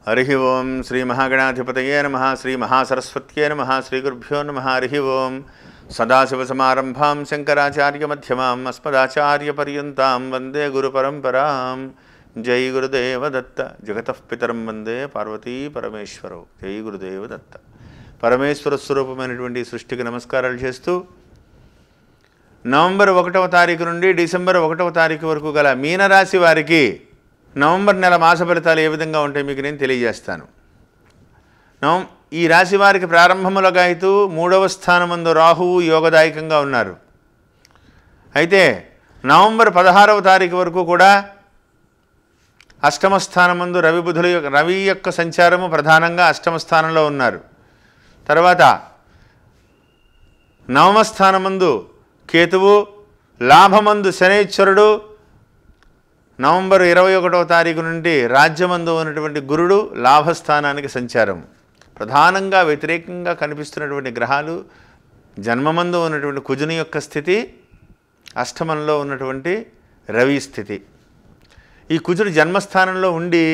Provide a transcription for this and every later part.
हरिः ओं श्री महागणाधिपतये नमः श्री महासरस्वत्यै नमः श्री गुरुभ्यो नमः हरिः ओं सदाशिवसमारम्भां शंकराचार्यमध्यमाम् अस्मदाचार्यपर्यन्तां वन्दे गुरुपरम्परां जय गुरुदेव दत्त जगतः पितरं वन्दे पार्वती परमेश्वरौ जय गुरुदेव दत्त పరమేశ్వర స్వరూపమైనటువంటి సృష్టికి నమస్కారాలు చేస్తూ నవంబర్ 1వ తారీఖు నుండి డిసెంబర్ 1వ తారీఖు వరకు గల మీనరాశి వారికి నవంబర్ నెల మాస ఫలితాలు ఏ విధంగా ఉంటాయి మీకు నేను తెలియజేస్తాను. ఈ రాశి వారికి ప్రారంభములుగా అయితే 3వ స్థానమందు రాహువు యోగదాయకంగా ఉన్నారు. అయితే నవంబర్ 16వ తారీఖు వరకు కూడా అష్టమ స్థానమందు రవి యొక్క సంచారము ప్రధానంగా అష్టమ స్థానంలో ఉన్నారు. తర్వాత నవమ స్థానమందు కేతువు, లాభమందు శనైశ్వరుడు, నవంబర్ 21వ తారీఖు నుండి రాజ్యమందు ఉన్నటువంటి గురుడు లాభస్థానానికి సంచారం. ప్రధానంగా వ్యతిరేకంగా కనిపిస్తున్నటువంటి గ్రహాలు జన్మమందు ఉన్నటువంటి కుజుని యొక్క స్థితి, అష్టమంలో ఉన్నటువంటి రవి స్థితి. ఈ కుజుడు జన్మస్థానంలో ఉండి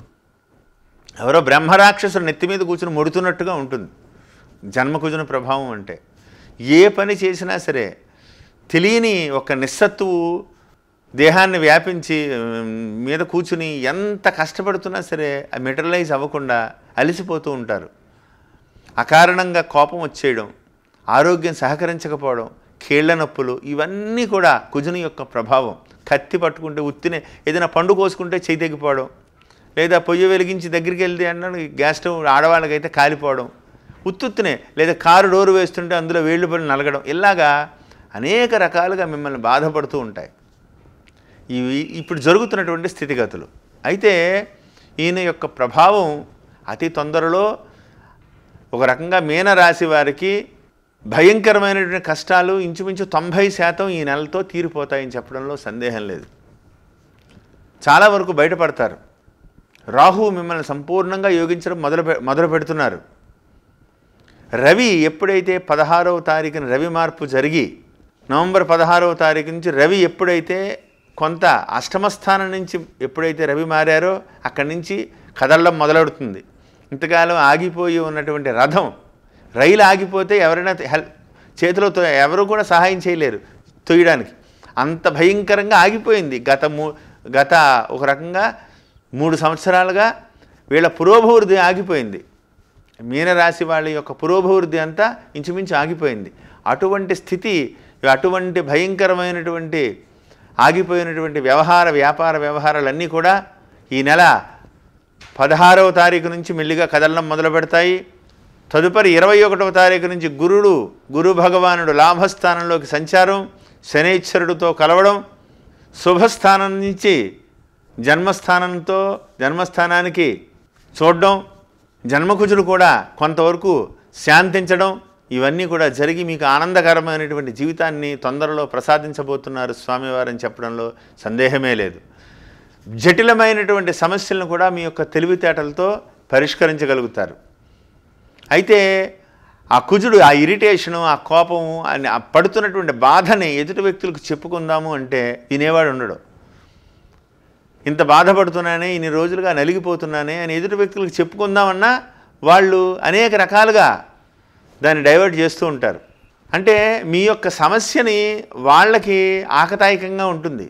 ఎవరో బ్రహ్మరాక్షసులు నెత్తి మీద కూర్చుని ముడుతున్నట్టుగా ఉంటుంది. జన్మకుజుని ప్రభావం అంటే ఏ పని చేసినా సరే తెలియని ఒక నిస్సత్తువు దేహాన్ని వ్యాపించి మీద కూర్చుని ఎంత కష్టపడుతున్నా సరే అది మెటీరియలైజ్ అవ్వకుండా అలసిపోతూ ఉంటారు. అకారణంగా కోపం వచ్చేయడం, ఆరోగ్యం సహకరించకపోవడం, కీళ్ల నొప్పులు, ఇవన్నీ కూడా కుజుని యొక్క ప్రభావం. కత్తి పట్టుకుంటే ఉత్తినే ఏదైనా పండు కోసుకుంటే చేయి తెగిపోవడం, లేదా పొయ్యి వెలిగించి దగ్గరికి వెళ్తే అన్నాడు గ్యాస్ స్టవ్ ఆడవాళ్ళకైతే కాలిపోవడం, ఉత్తుత్తునే లేదా కారు డోరు వేస్తుంటే అందులో వేళ్ళు పడి నలగడం, ఇలాగా అనేక రకాలుగా మిమ్మల్ని బాధపడుతూ ఉంటాయి. ఇవి ఇప్పుడు జరుగుతున్నటువంటి స్థితిగతులు. అయితే ఈయన యొక్క ప్రభావం అతి తొందరలో ఒక రకంగా మీనరాశి వారికి భయంకరమైనటువంటి కష్టాలు ఇంచుమించు 90% ఈ నెలతో తీరిపోతాయని చెప్పడంలో సందేహం లేదు. చాలా వరకు బయటపడతారు. రాహువు మిమ్మల్ని సంపూర్ణంగా యోగించడం మొదలు పెడుతున్నారు. రవి ఎప్పుడైతే 16వ తారీఖున రవి మార్పు జరిగి నవంబర్ 16వ తారీఖు నుంచి రవి ఎప్పుడైతే కొంత అష్టమస్థానం నుంచి ఎప్పుడైతే రవి మారారో అక్కడి నుంచి కదలడం మొదలవుతుంది. ఇంతకాలం ఆగిపోయి ఉన్నటువంటి రథం, రైలు ఆగిపోతే ఎవరైనా చేతిలో ఎవరు కూడా సహాయం చేయలేరు తొయ్యడానికి, అంత భయంకరంగా ఆగిపోయింది. గత ఒక రకంగా 3 సంవత్సరాలుగా వీళ్ళ పురోభివృద్ధి ఆగిపోయింది. మీనరాశి వాళ్ళ యొక్క పురోభివృద్ధి అంతా ఇంచుమించు ఆగిపోయింది. అటువంటి స్థితి, అటువంటి భయంకరమైనటువంటి ఆగిపోయినటువంటి వ్యాపార వ్యవహారాలన్నీ కూడా ఈ నెల 16వ తారీఖు నుంచి మెల్లిగా కదలడం మొదలు పెడతాయి. తదుపరి 21వ తారీఖు నుంచి గురు భగవానుడు లాభస్థానంలోకి సంచారం, శనైశ్వరుడితో కలవడం, శుభస్థానం నుంచి జన్మస్థానానికి చూడడం, జన్మకుజుడు కూడా కొంతవరకు శాంతించడం, ఇవన్నీ కూడా జరిగి మీకు ఆనందకరమైనటువంటి జీవితాన్ని తొందరలో ప్రసాదించబోతున్నారు స్వామివారని చెప్పడంలో సందేహమే లేదు. జటిలమైనటువంటి సమస్యలను కూడా మీ యొక్క తెలివితేటలతో పరిష్కరించగలుగుతారు. అయితే ఆ కుజుడు, ఆ ఇరిటేషను, ఆ కోపము, ఆ పడుతున్నటువంటి బాధని ఎదుటి వ్యక్తులకు చెప్పుకుందాము అంటే వినేవాడు ఉండడు. ఇంత బాధపడుతున్నానే, ఇన్ని రోజులుగా నలిగిపోతున్నానే అని ఎదుటి వ్యక్తులకు చెప్పుకుందామన్నా వాళ్ళు అనేక రకాలుగా దాన్ని డైవర్ట్ చేస్తూ ఉంటారు. అంటే మీ యొక్క సమస్యని వాళ్ళకి ఆకతాయికంగా ఉంటుంది.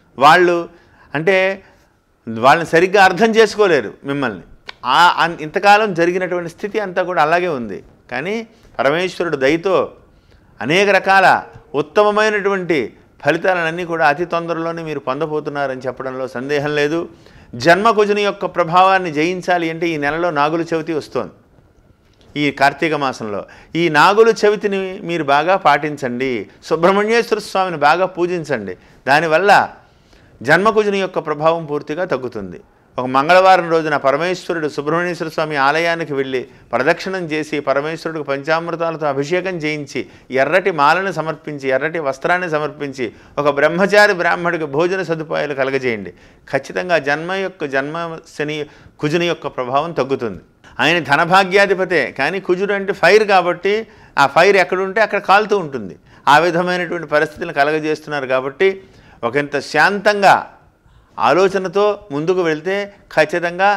వాళ్ళని సరిగ్గా అర్థం చేసుకోలేరు మిమ్మల్ని. ఇంతకాలం జరిగినటువంటి స్థితి అంతా కూడా అలాగే ఉంది. కానీ పరమేశ్వరుడు దయతో అనేక రకాల ఉత్తమమైనటువంటి ఫలితాలన్నీ కూడా అతి తొందరలోనే మీరు పొందబోతున్నారని చెప్పడంలో సందేహం లేదు. జన్మకుజుని యొక్క ప్రభావాన్ని జయించాలి అంటే ఈ నెలలో నాగుల చవితి వస్తోంది. ఈ కార్తీక మాసంలో ఈ నాగుల చవితిని మీరు బాగా పాటించండి. సుబ్రహ్మణ్యేశ్వర స్వామిని బాగా పూజించండి. దానివల్ల జన్మకుజుని యొక్క ప్రభావం పూర్తిగా తగ్గుతుంది. ఒక మంగళవారం రోజున పరమేశ్వరుడు సుబ్రహ్మణ్యేశ్వర స్వామి ఆలయానికి వెళ్ళి ప్రదక్షిణం చేసి పరమేశ్వరుడికి పంచామృతాలతో అభిషేకం చేయించి ఎర్రటి మాలను సమర్పించి ఎర్రటి వస్త్రాన్ని సమర్పించి ఒక బ్రహ్మచారి బ్రాహ్మడికి భోజన సదుపాయాలు కలగజేయండి. ఖచ్చితంగా శని కుజుని యొక్క ప్రభావం తగ్గుతుంది. ఆయన ధనభాగ్యాధిపతే, కానీ కుజుడు అంటే ఫైర్ కాబట్టి ఆ ఫైర్ ఎక్కడుంటే అక్కడ కాలుతూ ఉంటుంది. ఆ విధమైనటువంటి పరిస్థితులను కలగజేస్తున్నారు. కాబట్టి ఒకంత శాంతంగా ఆలోచనతో ముందుకు వెళ్తే ఖచ్చితంగా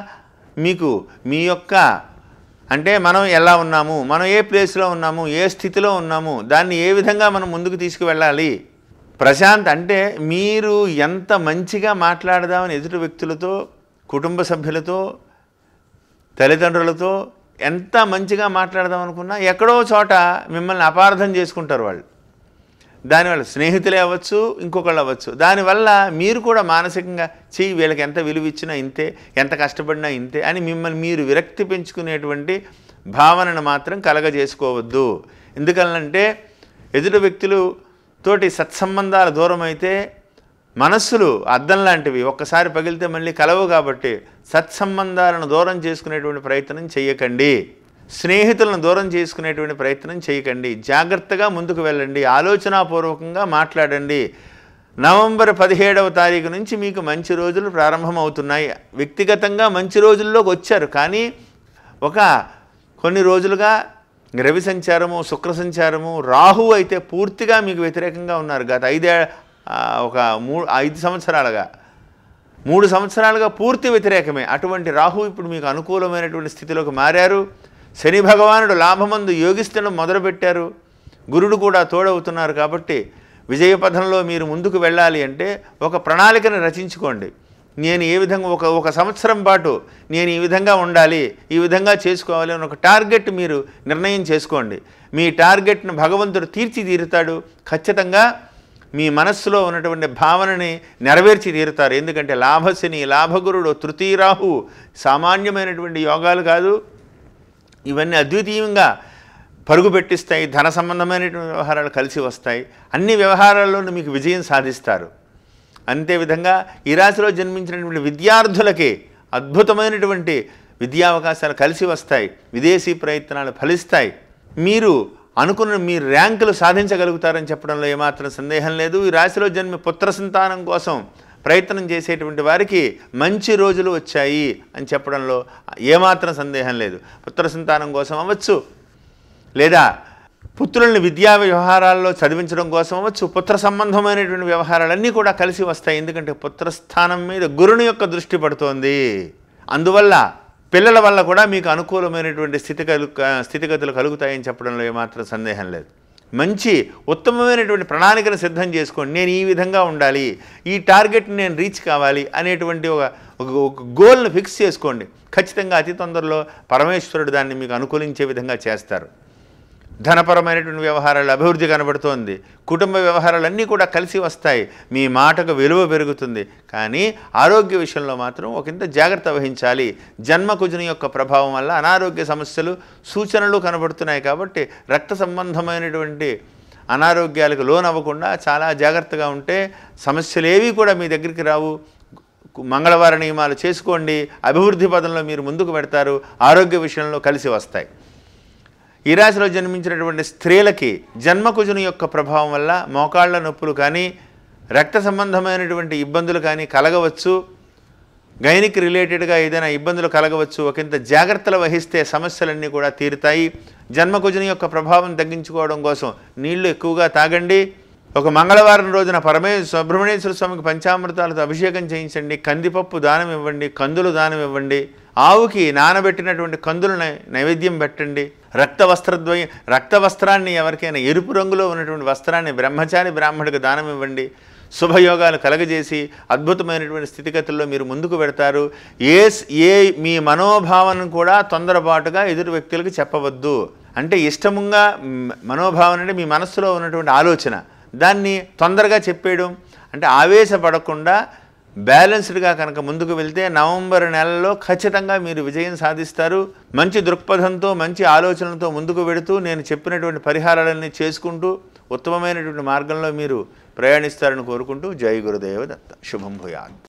మీకు మీ యొక్క అంటే మనం ఎలా ఉన్నాము, మనం ఏ ప్లేస్లో ఉన్నాము, ఏ స్థితిలో ఉన్నాము, దాన్ని ఏ విధంగా మనం ముందుకు తీసుకువెళ్ళాలి. ప్రశాంత్ అంటే మీరు ఎంత మంచిగా మాట్లాడదామని ఎదుటి వ్యక్తులతో, కుటుంబ సభ్యులతో, తల్లిదండ్రులతో ఎంత మంచిగా మాట్లాడదాం అనుకున్నా ఎక్కడో చోట మిమ్మల్ని అపార్థం చేసుకుంటారు వాళ్ళు. దానివల్ల స్నేహితులే అవ్వచ్చు, ఇంకొకళ్ళు అవ్వచ్చు. దానివల్ల మీరు కూడా మానసికంగా వీళ్ళకి ఎంత విలువ ఇచ్చినా ఇంతే, ఎంత కష్టపడినా ఇంతే అని మిమ్మల్ని మీరు విరక్తి పెంచుకునేటువంటి భావనను మాత్రం కలగజేసుకోవద్దు. ఎందుకనంటే ఎదుటి వ్యక్తులు తోటి సత్సంబంధాలు దూరం అయితే మనస్సులు అద్దం లాంటివి, ఒక్కసారి పగిలితే మళ్ళీ కలవు. కాబట్టి సత్సంబంధాలను దూరం చేసుకునేటువంటి ప్రయత్నం చేయకండి. స్నేహితులను దూరం చేసుకునేటువంటి ప్రయత్నం చేయకండి. జాగ్రత్తగా ముందుకు వెళ్ళండి. ఆలోచనాపూర్వకంగా మాట్లాడండి. నవంబర్ 17వ తారీఖు నుంచి మీకు మంచి రోజులు ప్రారంభమవుతున్నాయి. వ్యక్తిగతంగా మంచి రోజుల్లోకి వచ్చారు. కానీ కొన్ని రోజులుగా రవి సంచారము, శుక్ర సంచారము, రాహు అయితే పూర్తిగా మీకు వ్యతిరేకంగా ఉన్నారు. గత 5 సంవత్సరాలుగా 3 సంవత్సరాలుగా పూర్తి వ్యతిరేకమే. అటువంటి రాహు ఇప్పుడు మీకు అనుకూలమైనటువంటి స్థితిలోకి మారారు. శని భగవానుడు లాభమందు యోగిస్తడం మొదలుపెట్టారు. గురుడు కూడా తోడవుతున్నారు. కాబట్టి విజయపథంలో మీరు ముందుకు వెళ్ళాలి అంటే ఒక ప్రణాళికను రచించుకోండి. నేను ఏ విధంగా ఒక సంవత్సరం పాటు నేను ఈ విధంగా ఉండాలి, ఈ విధంగా చేసుకోవాలి అని ఒక టార్గెట్ మీరు నిర్ణయం చేసుకోండి. మీ టార్గెట్ను భగవంతుడు తీర్చిదిద్దుతాడు. ఖచ్చితంగా మీ మనస్సులో ఉన్నటువంటి భావనని నెరవేర్చి తీరుతారు. ఎందుకంటే లాభశని, లాభగురుడు, తృతీయ రాహు సామాన్యమైనటువంటి యోగాలు కాదు. ఇవన్నీ అద్వితీయంగా పరుగు పెట్టిస్తాయి. ధన సంబంధమైనటువంటి వ్యవహారాలు కలిసి వస్తాయి. అన్ని వ్యవహారాల్లోనూ మీకు విజయం సాధిస్తారు. అంతేవిధంగా ఈ రాశిలో జన్మించినటువంటి విద్యార్థులకి అద్భుతమైనటువంటి విద్యావకాశాలు కలిసి వస్తాయి. విదేశీ ప్రయత్నాలు ఫలిస్తాయి. మీరు అనుకున్న మీ ర్యాంకులు సాధించగలుగుతారని చెప్పడంలో ఏమాత్రం సందేహం లేదు. ఈ రాశిలో జన్మి పుత్ర సంతానం కోసం ప్రయత్నం చేసేటువంటి వారికి మంచి రోజులు వచ్చాయి అని చెప్పడంలో ఏమాత్రం సందేహం లేదు. పుత్ర సంతానం కోసం అవ్వచ్చు, లేదా పుత్రుల్ని విద్యా వ్యవహారాల్లో చదివించడం కోసం అవ్వచ్చు, పుత్ర సంబంధమైనటువంటి వ్యవహారాలన్నీ కూడా కలిసి వస్తాయి. ఎందుకంటే పుత్రస్థానం మీద గురుని యొక్క దృష్టి పడుతోంది. అందువల్ల పిల్లల వల్ల కూడా మీకు అనుకూలమైనటువంటి స్థితిగతులు కలుగుతాయని చెప్పడంలో ఏమాత్రం సందేహం లేదు. మంచి ఉత్తమమైనటువంటి ప్రణాళికను సిద్ధం చేసుకోండి. నేను ఈ విధంగా ఉండాలి, ఈ టార్గెట్ని నేను రీచ్ కావాలి అనేటువంటి ఒక గోల్ను ఫిక్స్ చేసుకోండి. ఖచ్చితంగా అతి తొందరలో పరమేశ్వరుడు దాన్ని మీకు అనుకూలించే విధంగా చేస్తారు. ధనపరమైనటువంటి వ్యవహారాలు అభివృద్ధి కనబడుతోంది. కుటుంబ వ్యవహారాలన్నీ కూడా కలిసి వస్తాయి. మీ మాటకు విలువ పెరుగుతుంది. కానీ ఆరోగ్య విషయంలో మాత్రం ఒకంత జాగ్రత్త వహించాలి. జన్మకుజుని యొక్క ప్రభావం వల్ల అనారోగ్య సమస్యలు సూచనలు కనబడుతున్నాయి. కాబట్టి రక్త సంబంధమైనటువంటి అనారోగ్యాలకు లోనవ్వకుండా చాలా జాగ్రత్తగా ఉంటే సమస్యలు ఏవి కూడా మీ దగ్గరికి రావు. మంగళవార నియమాలు చేసుకోండి. అభివృద్ధి పదంలో మీరు ముందుకు పెడతారు. ఆరోగ్య విషయంలో కలిసి వస్తాయి. ఈ రాశిలో జన్మించినటువంటి స్త్రీలకి జన్మకుజుని యొక్క ప్రభావం వల్ల మోకాళ్ళ నొప్పులు కానీ, రక్త సంబంధమైనటువంటి ఇబ్బందులు కానీ కలగవచ్చు. గైనిక్ రిలేటెడ్గా ఏదైనా ఇబ్బందులు కలగవచ్చు. ఒకంత జాగ్రత్తలు వహిస్తే సమస్యలన్నీ కూడా తీరుతాయి. జన్మకుజుని యొక్క ప్రభావం తగ్గించుకోవడం కోసం నీళ్లు ఎక్కువగా తాగండి. ఒక మంగళవారం రోజున సుబ్రహ్మణ్యేశ్వర స్వామికి పంచామృతాలతో అభిషేకం చేయించండి. కందిపప్పు దానం ఇవ్వండి. కందులు దానం ఇవ్వండి. ఆవుకి నానబెట్టినటువంటి కందులు నైవేద్యం పెట్టండి. రక్త వస్త్రాన్ని ఎవరికైనా ఎరుపు రంగులో ఉన్నటువంటి వస్త్రాన్ని బ్రహ్మచారి బ్రాహ్మడికి దానం ఇవ్వండి. శుభయోగాలు కలగజేసి అద్భుతమైనటువంటి స్థితిగతుల్లో మీరు ముందుకు పెడతారు. మీ మనోభావనను కూడా తొందరపాటుగా ఎదుటి వ్యక్తులకు చెప్పవద్దు. అంటే ఇష్టముగా మనోభావన అంటే మీ మనస్సులో ఉన్నటువంటి ఆలోచన, దాన్ని తొందరగా చెప్పేయడం. అంటే ఆవేశపడకుండా బ్యాలెన్స్డ్గా కనుక ముందుకు వెళ్తే నవంబర్ నెలలో ఖచ్చితంగా మీరు విజయం సాధిస్తారు. మంచి దృక్పథంతో, మంచి ఆలోచనలతో ముందుకు వెడుతూ నేను చెప్పినటువంటి పరిహారాలన్నీ చేసుకుంటూ ఉత్తమమైనటువంటి మార్గంలో మీరు ప్రయాణిస్తారని కోరుకుంటూ జై గురుదేవ దత్త. శుభం భూయాత్.